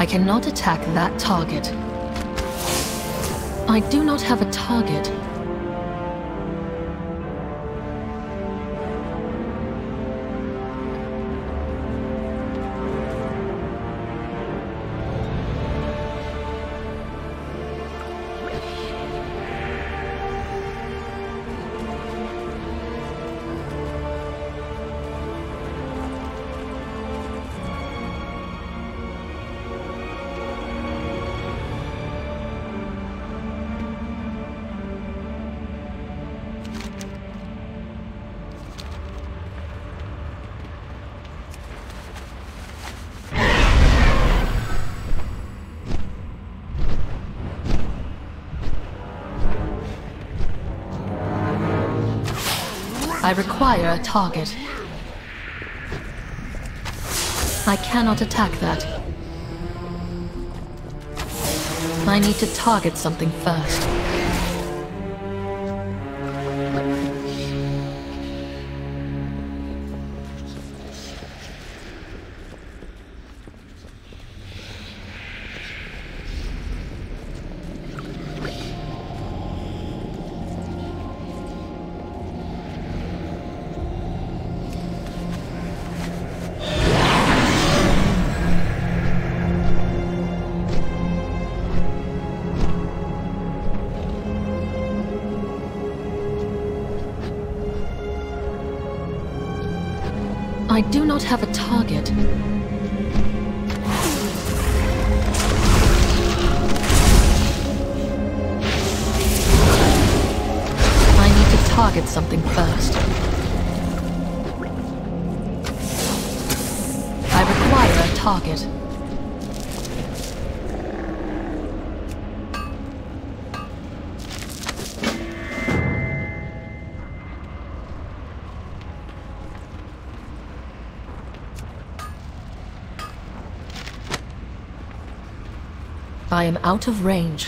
I cannot attack that target. I do not have a target. I require a target. I cannot attack that. I need to target something first. I do not have a target. I need to target something first. I require a target. I am out of range.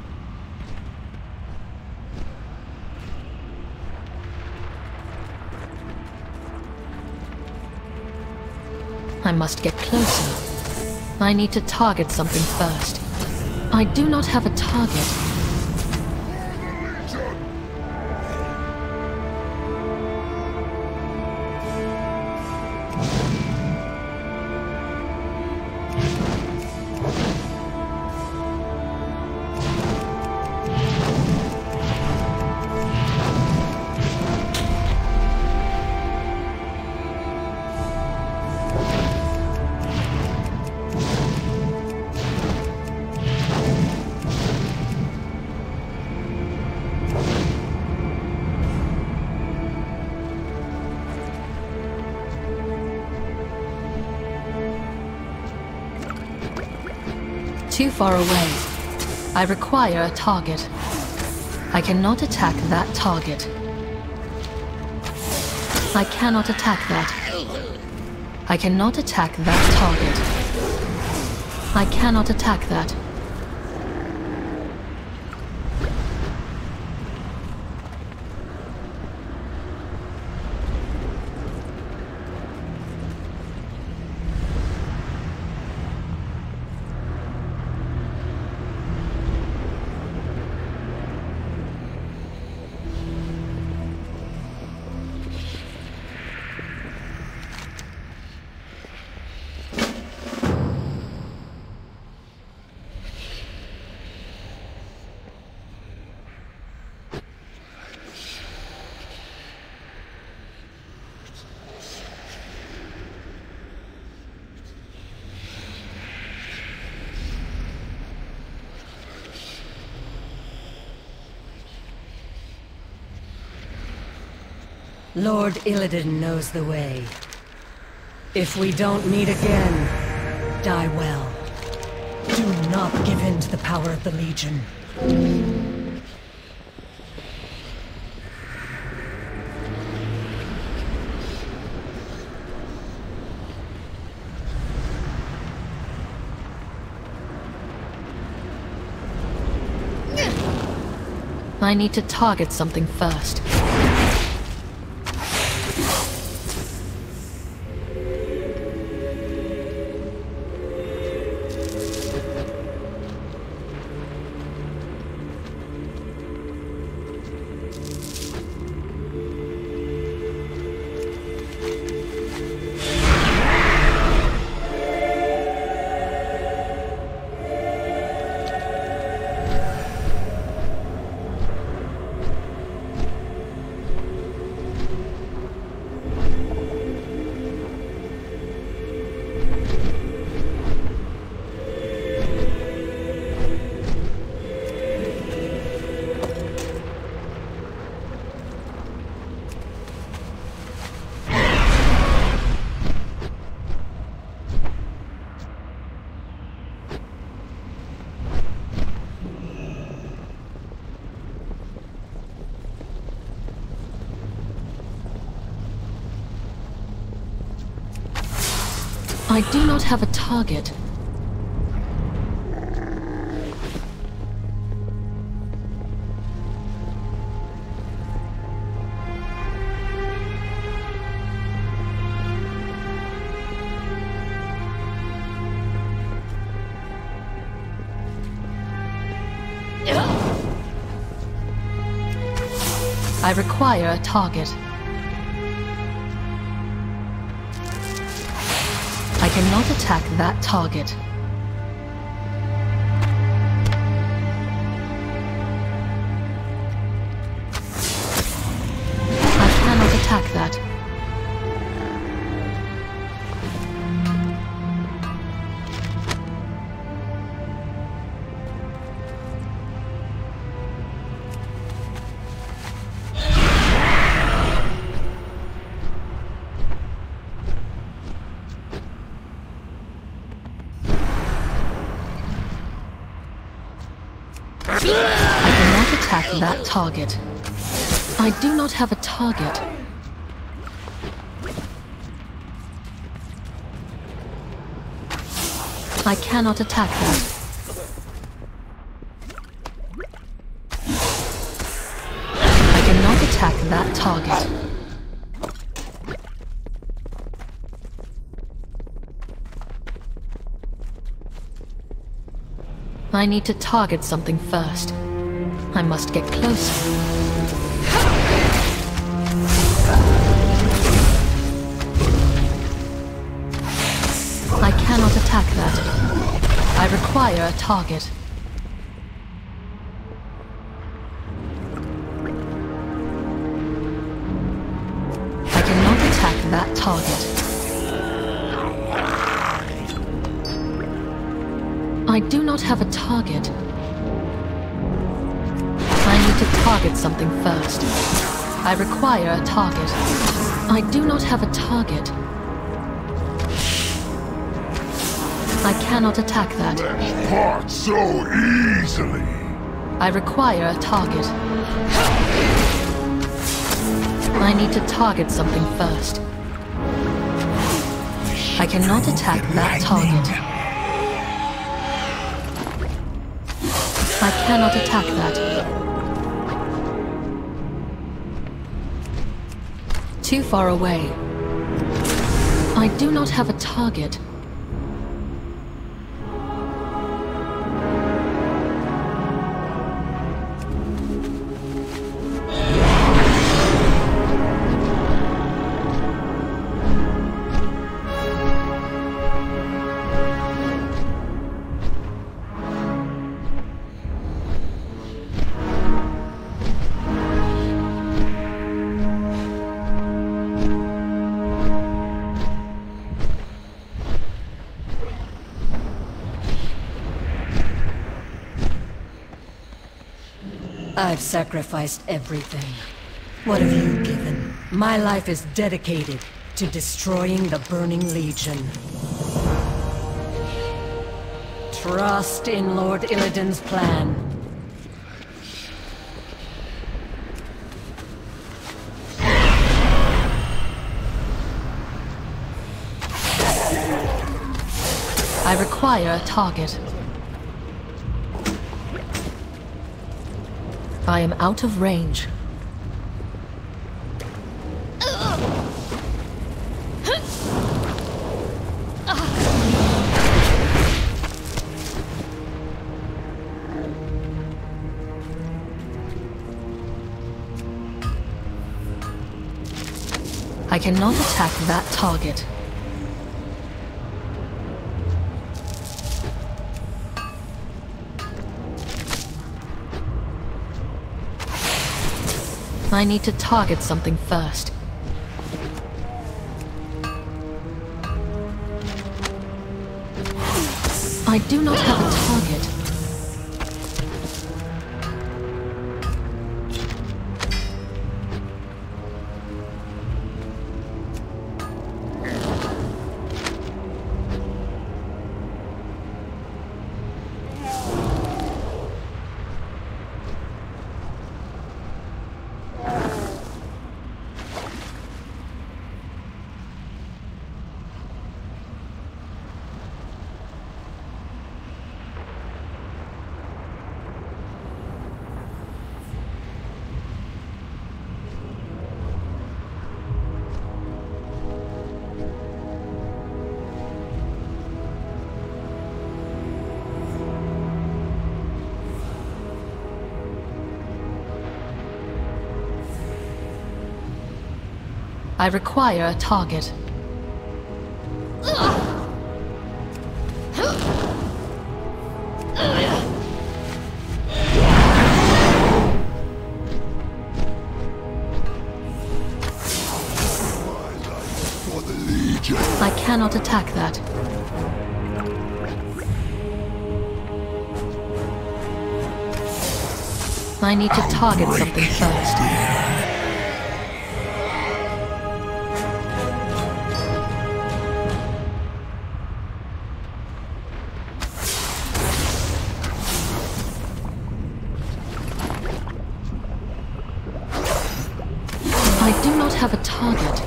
I must get closer. I need to target something first. I do not have a target. Too far away. I require a target. I cannot attack that target. I cannot attack that. I cannot attack that target. I cannot attack that. Lord Illidan knows the way. If we don't meet again, die well. Do not give in to the power of the Legion. I need to target something first. I do not have a target. I require a target. I cannot attack that target. I cannot attack that. I cannot attack that target. I do not have a target. I cannot attack that. I cannot attack that target. I need to target something first. I must get closer. I cannot attack that. I require a target. I cannot attack that target. I do not have a target. I need to target something first. I require a target. I do not have a target. I cannot attack that. Part so easily. I require a target. I need to target something first. I cannot attack that target. I cannot attack that. Too far away. I do not have a target. I've sacrificed everything. What have you given? My life is dedicated to destroying the Burning Legion. Trust in Lord Illidan's plan. I require a target. I am out of range. I cannot attack that target. I need to target something first. I do not have a target. I require a target. I cannot attack that. I need to target something first. I do not have a target.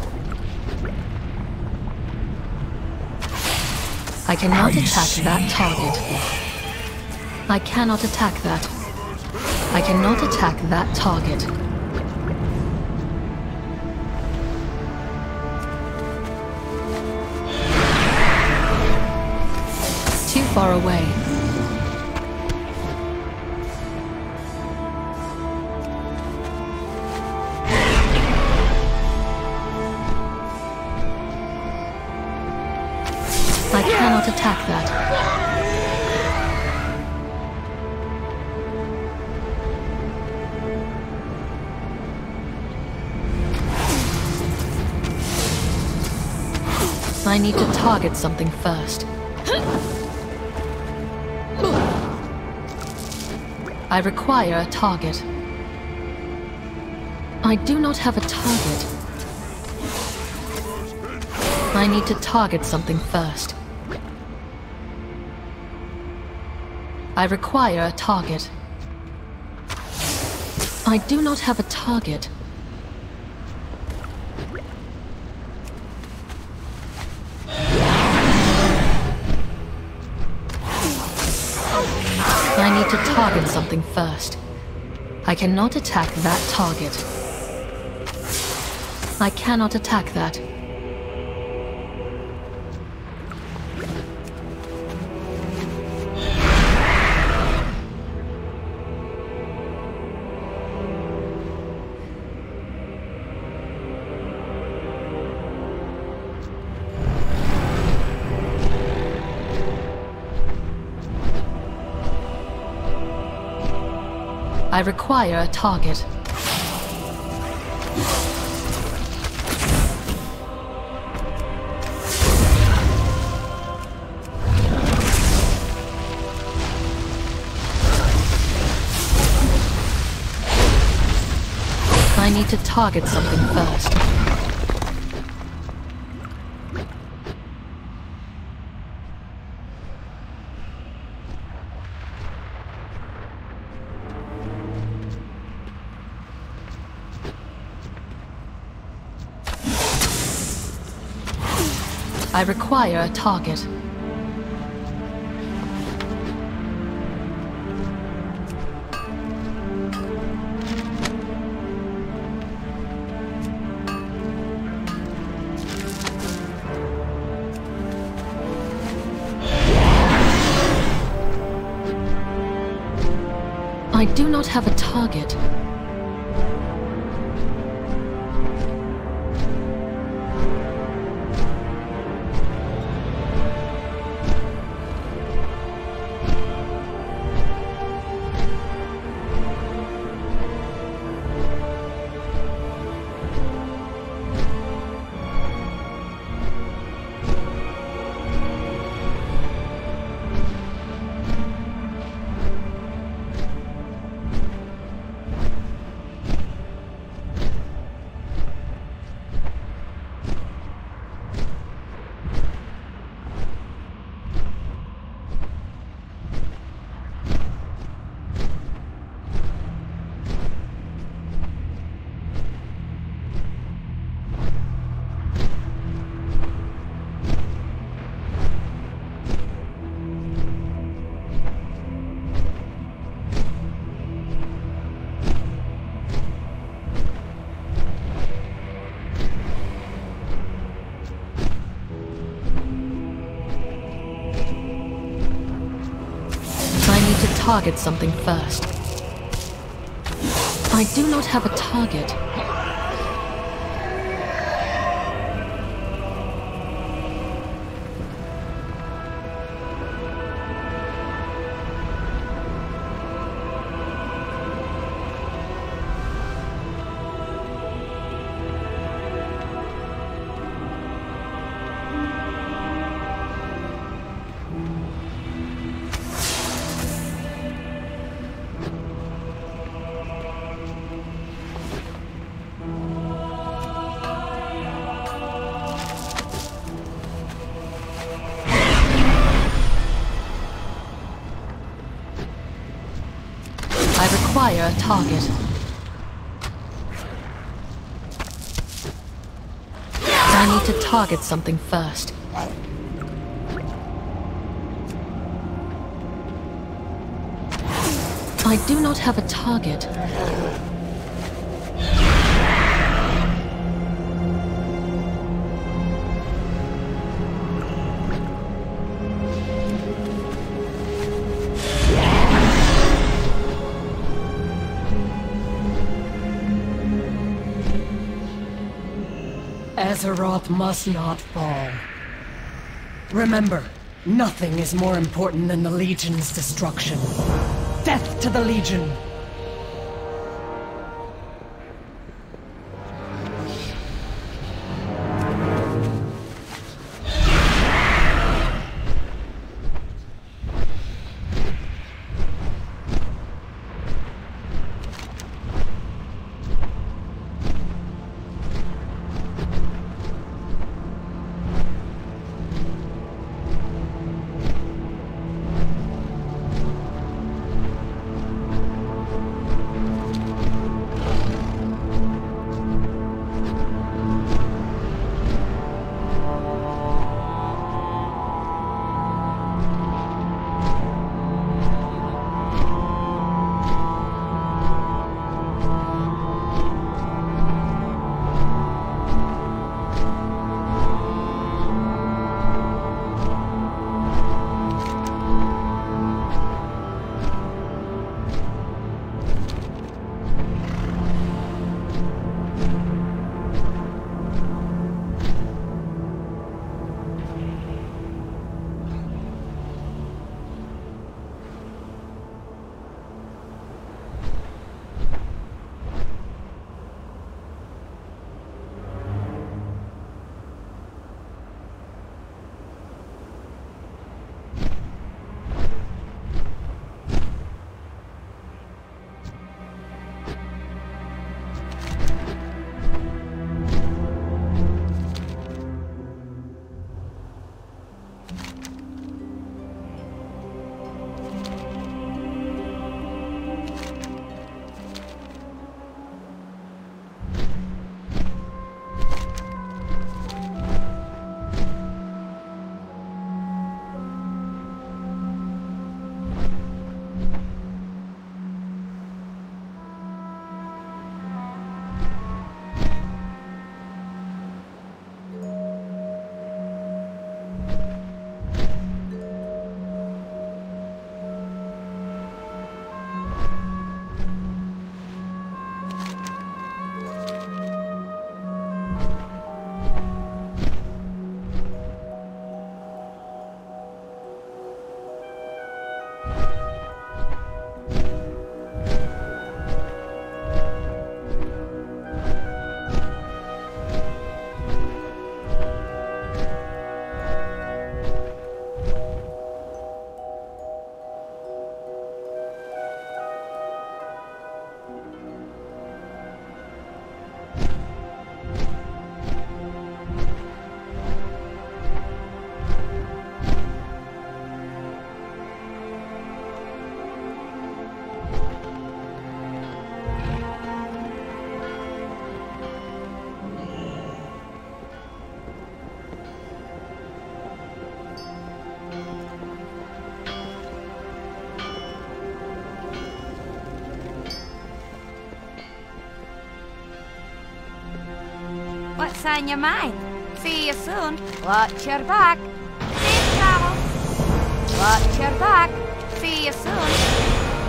I cannot attack that target. I cannot attack that. I cannot attack that target. Too far away. I cannot attack that. I need to target something first. I require a target. I do not have a target. I need to target something first. I require a target. I do not have a target. I need to target something first. I cannot attack that target. I cannot attack that. I require a target. I need to target something first. I require a target. I do not have a target. Target something first. I do not have a target. near a target. I need to target something first. I do not have a target. Azeroth must not fall. Remember, nothing is more important than the Legion's destruction. Death to the Legion! What's on your mind? See you soon. Watch your back. Safe travel. Watch your back. See you soon.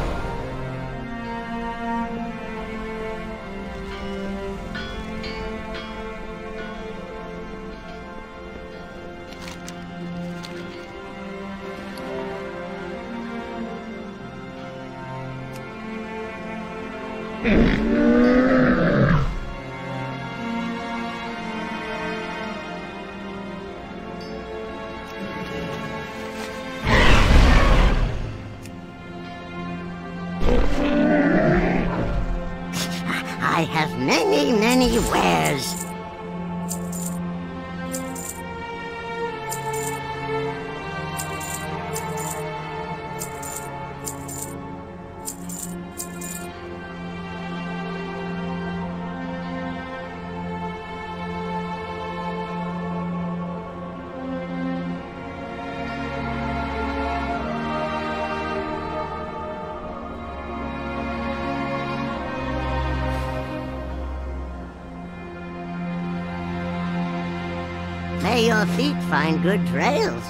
I have many wares. May your feet find good trails.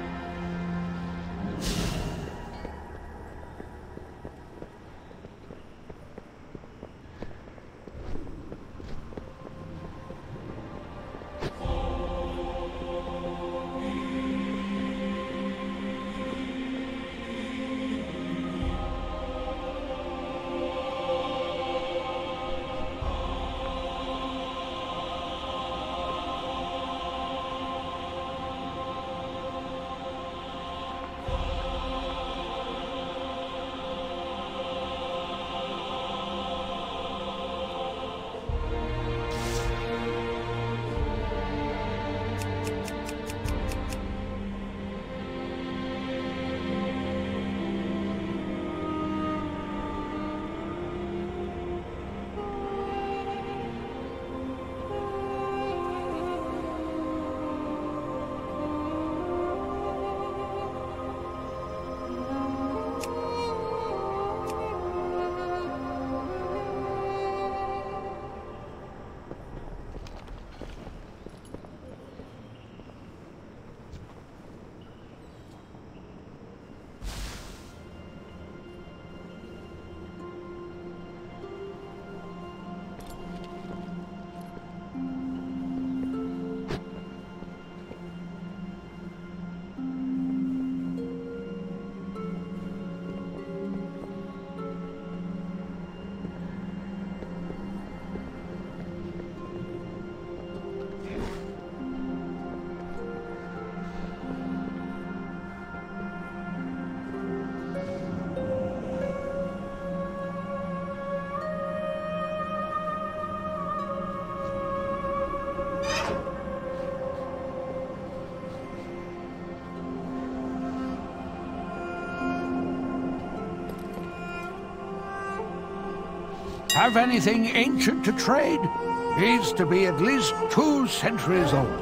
Have anything ancient to trade? Needs to be at least 2 centuries old.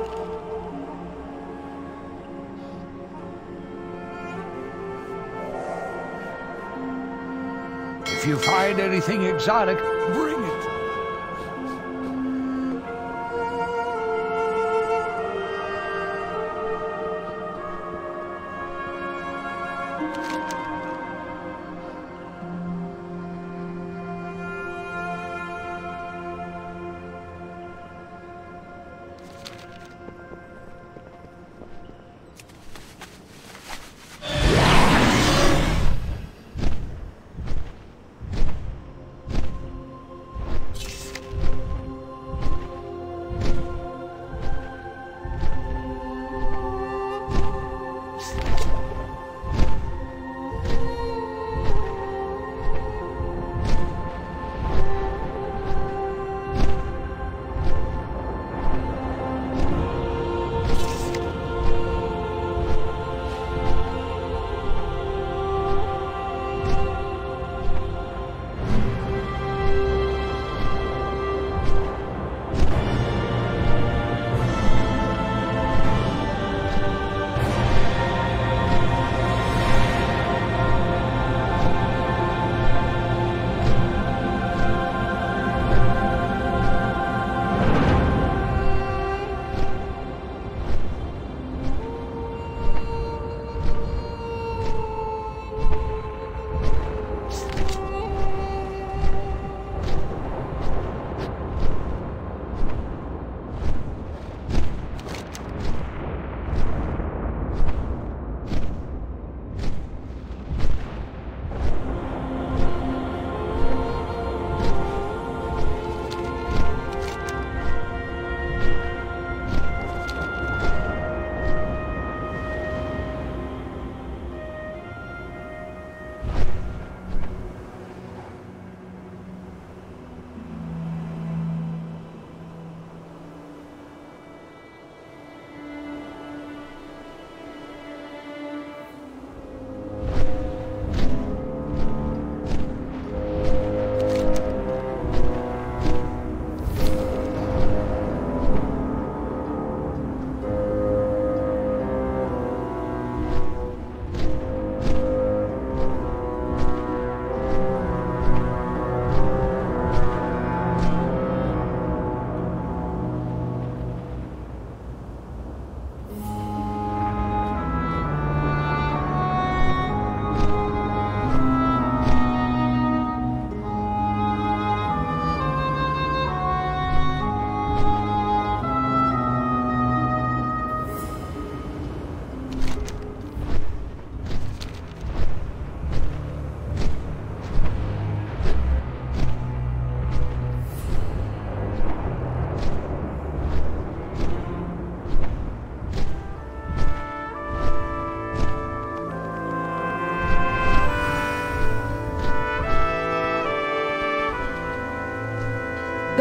If you find anything exotic, bring it.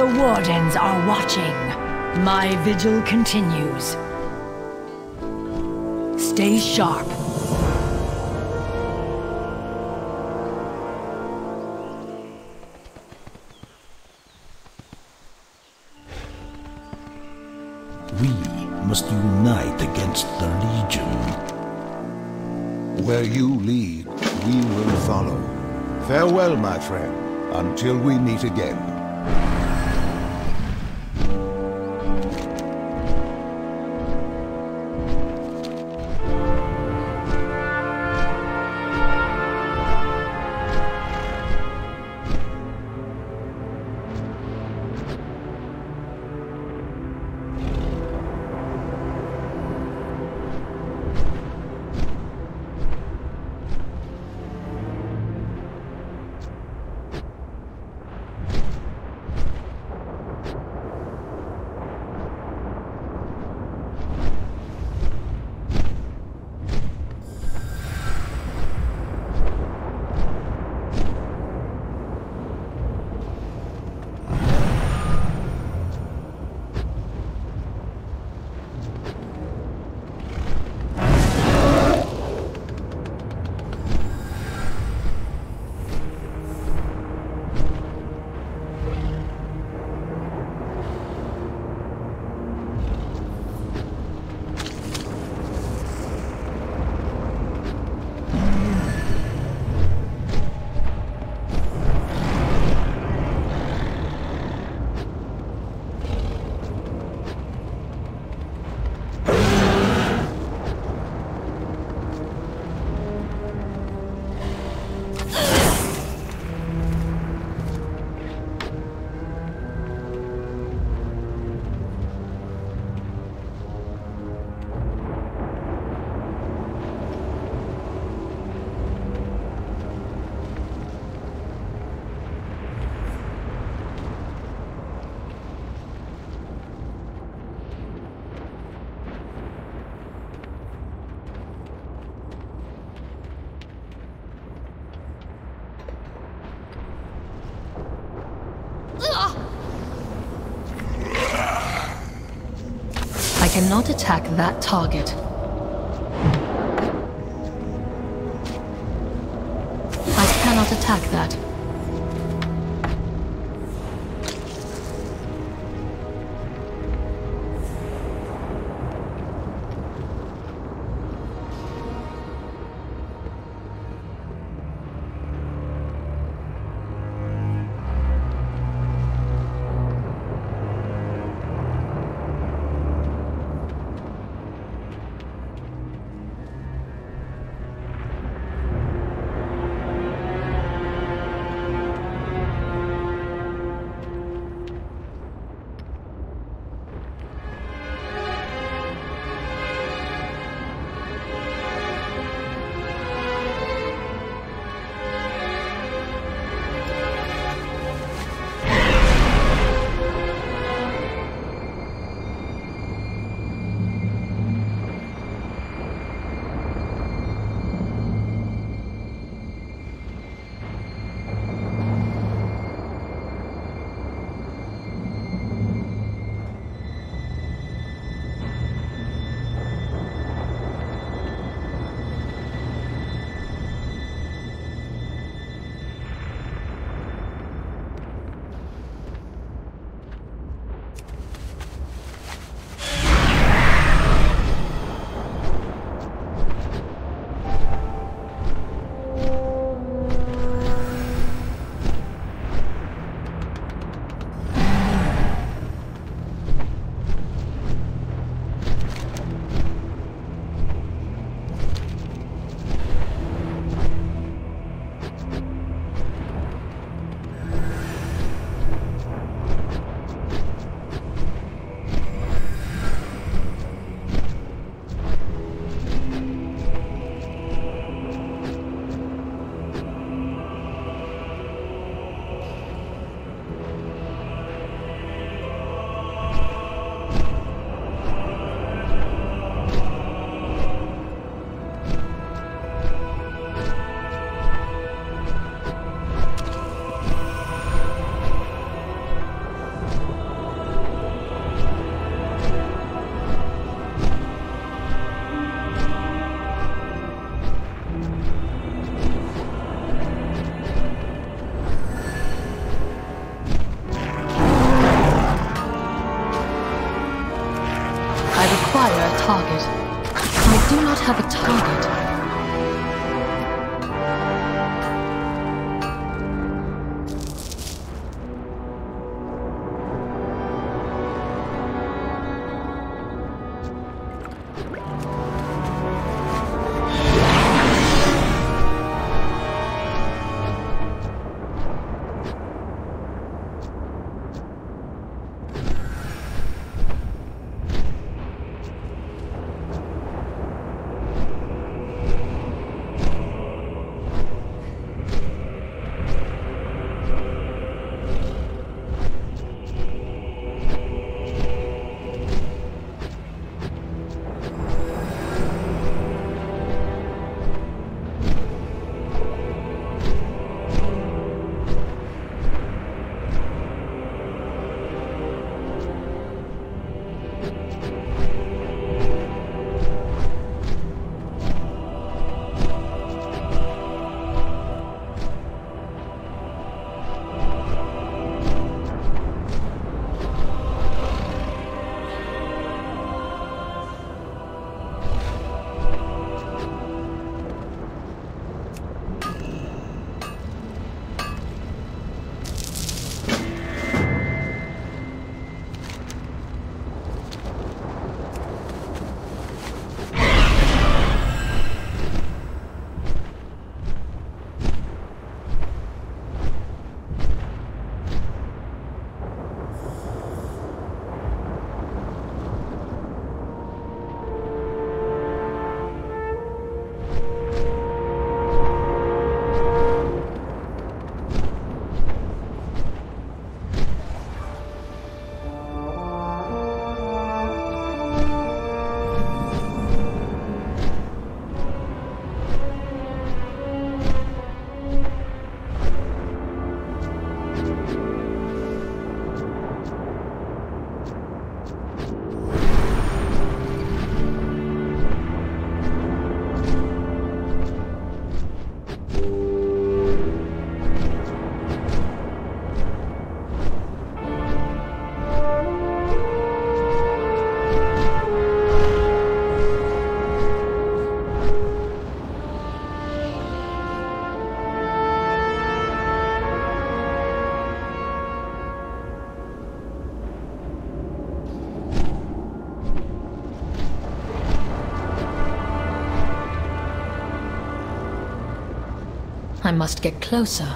The Wardens are watching. My vigil continues. Stay sharp. We must unite against the Legion. Where you lead, we will follow. Farewell, my friend, until we meet again. I cannot attack that target. I cannot attack that. require a target. I do not have a target. I must get closer.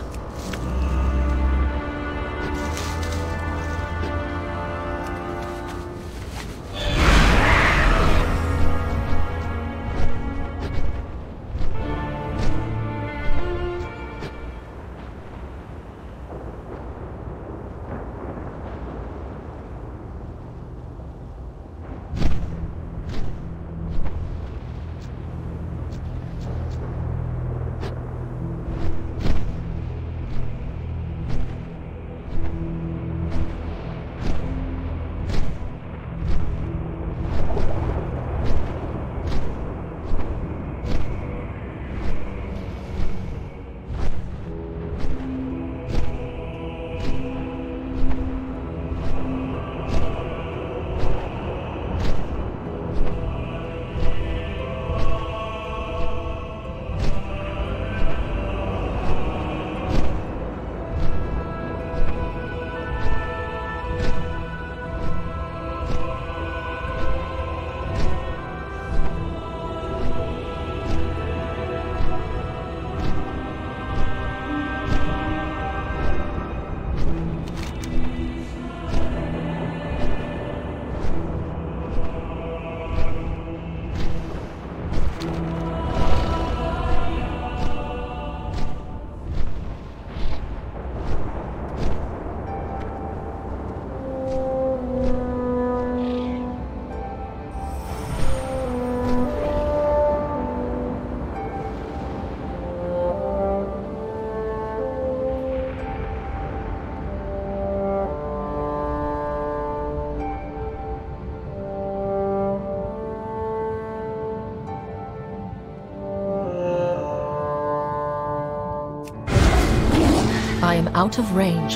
I am out of range.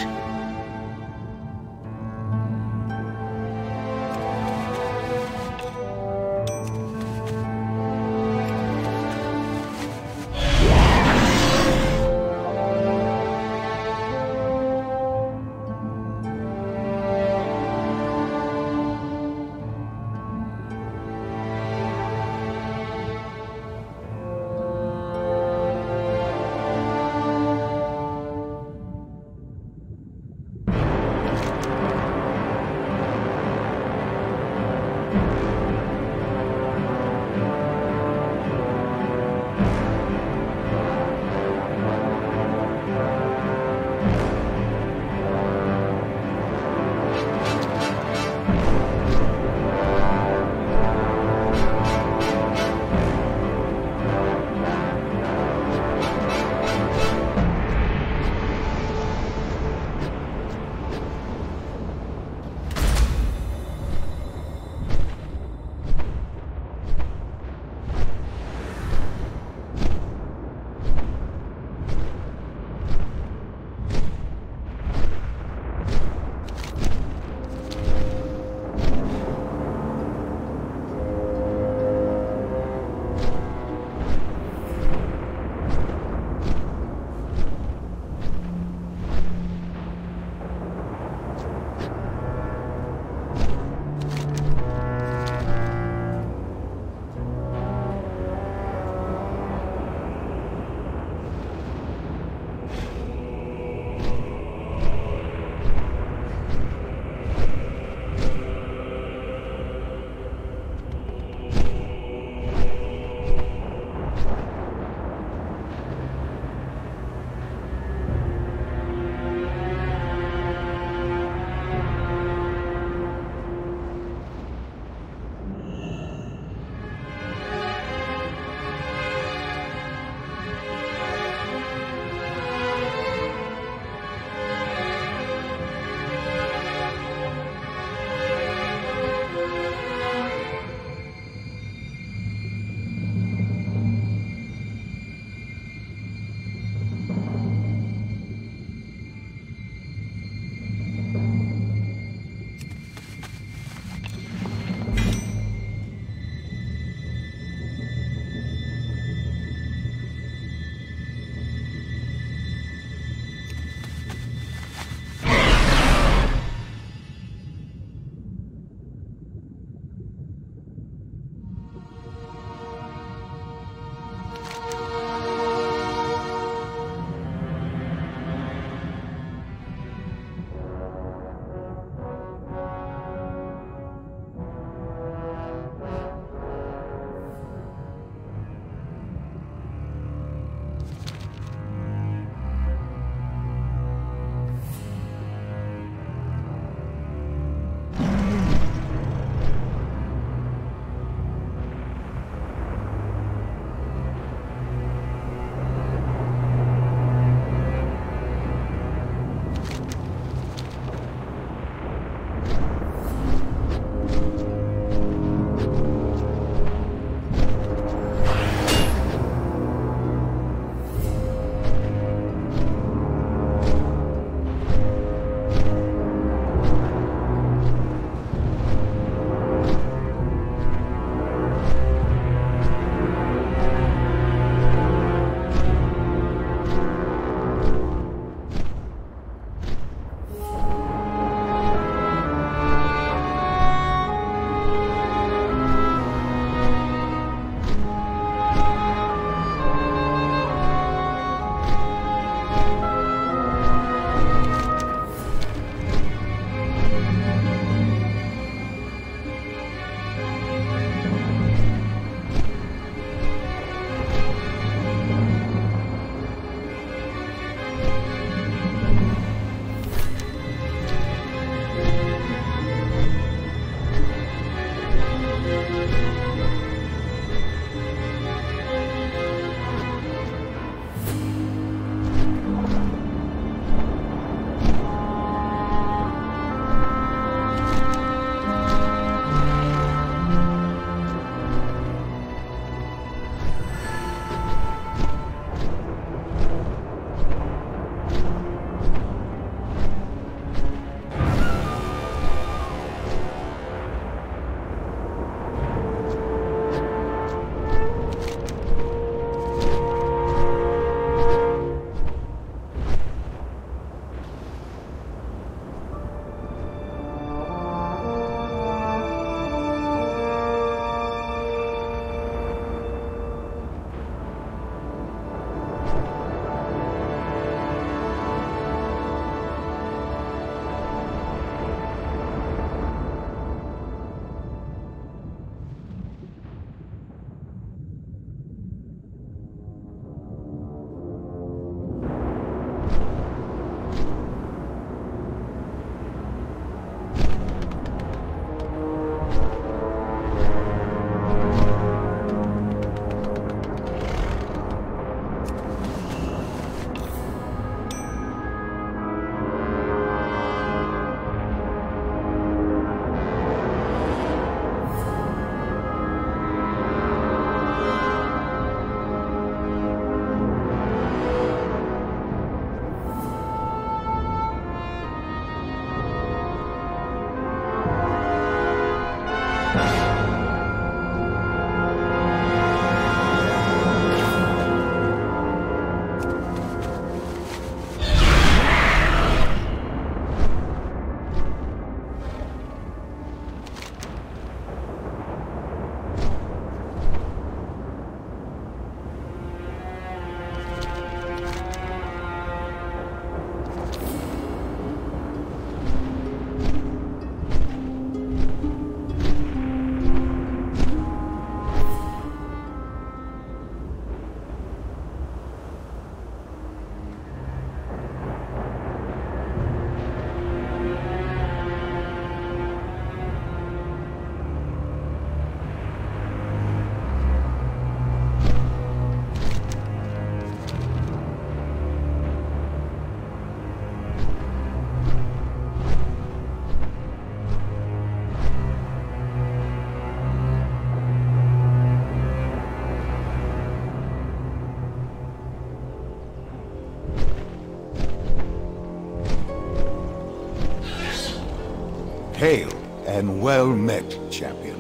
Hail and well met, champion.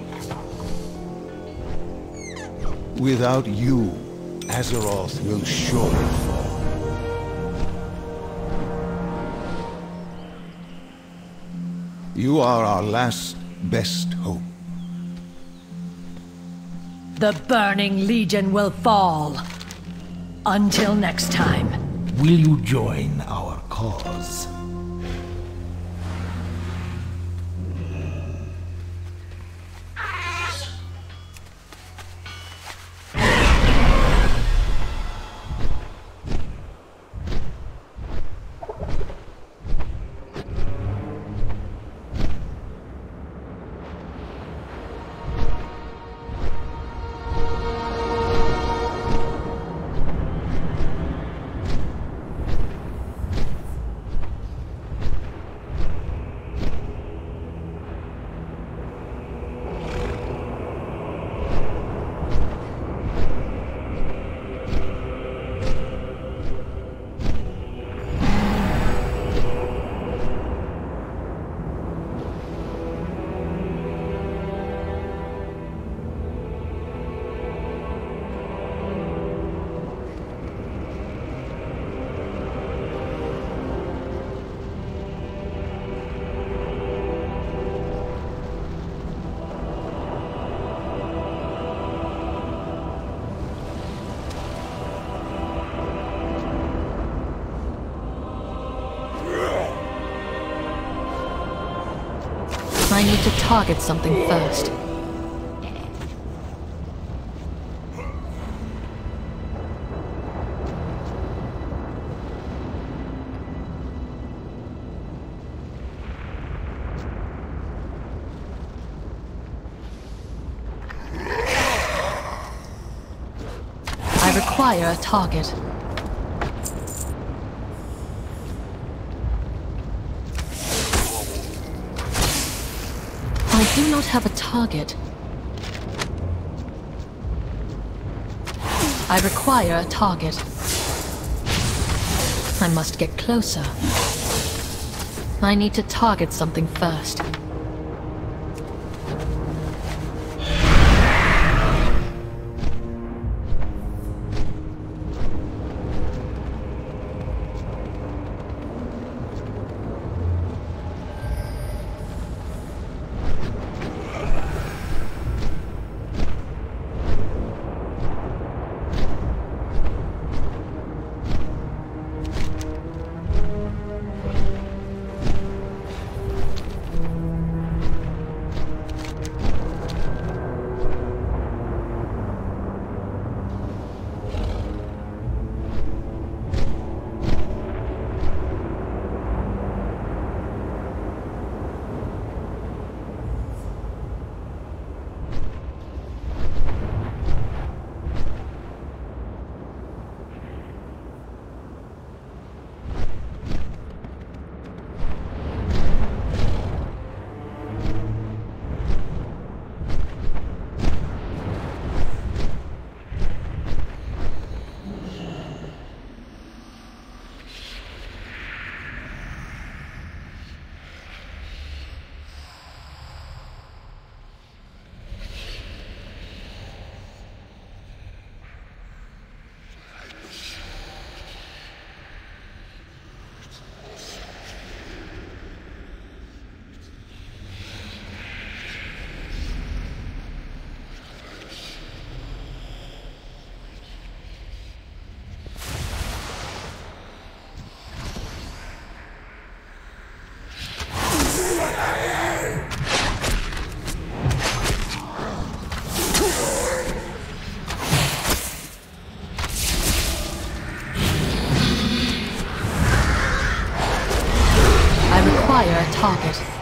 Without you, Azeroth will surely fall. You are our last, best hope. The Burning Legion will fall. Until next time. Will you join our cause? I need to target something first. I require a target. I do not have a target. I require a target. I must get closer. I need to target something first. I require a target.